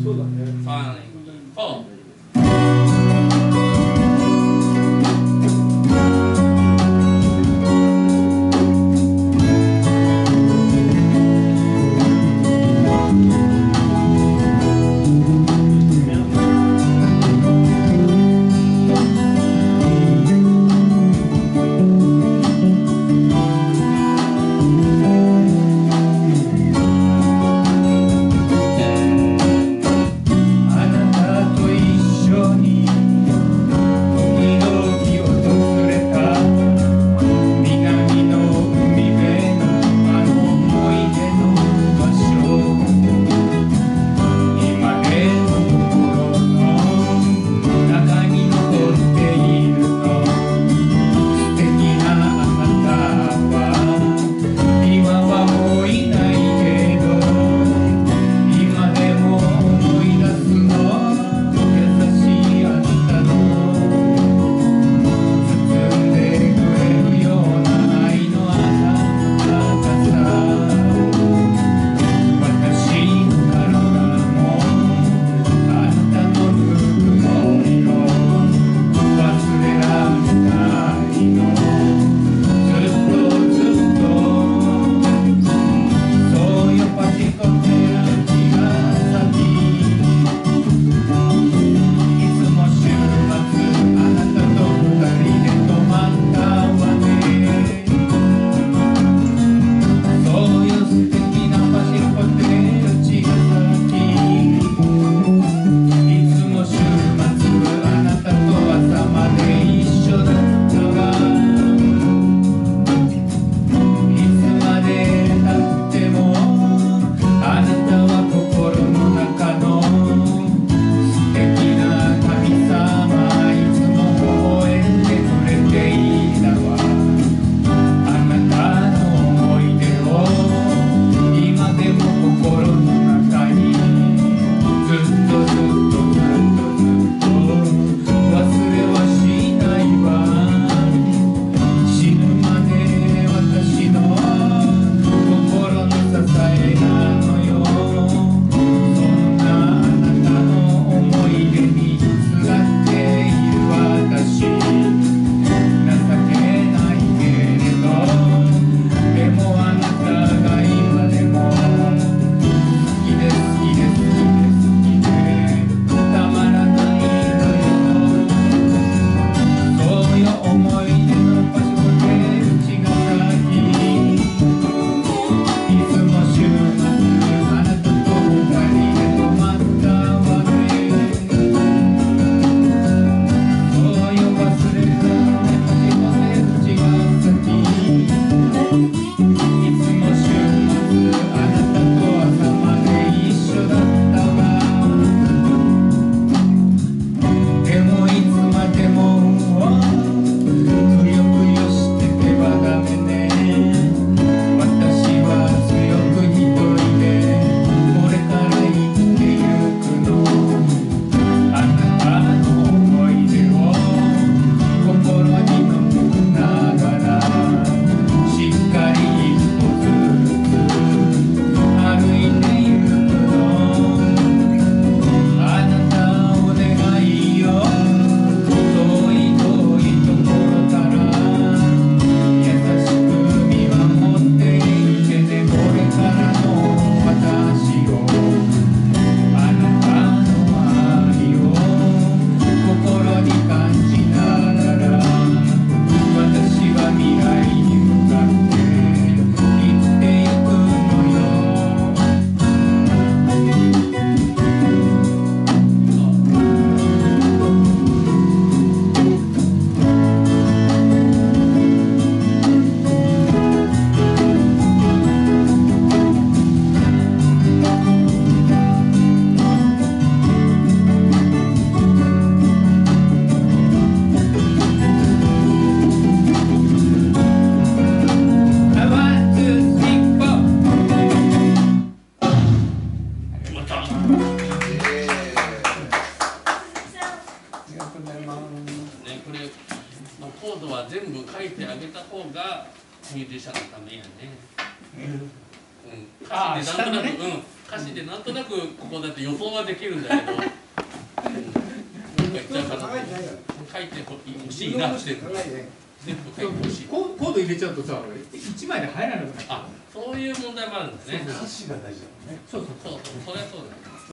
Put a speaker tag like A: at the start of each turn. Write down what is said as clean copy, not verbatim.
A: そうだね。
B: 3、4。コードは全部書いてあげた方がミュージシャンのためやね。歌詞でなんとなく、 歌詞でなんとなくここだって予想はできるんだけど、なんか言っちゃうかな。書いてほしいなって全部書いてほしい。
A: コード入れちゃうとさ、1枚で入らなくなる。
B: あ、そういう問題もあるんですね。
C: 歌詞が大事だもんね。
A: そうそう。
B: そうそう、それはそうだよ。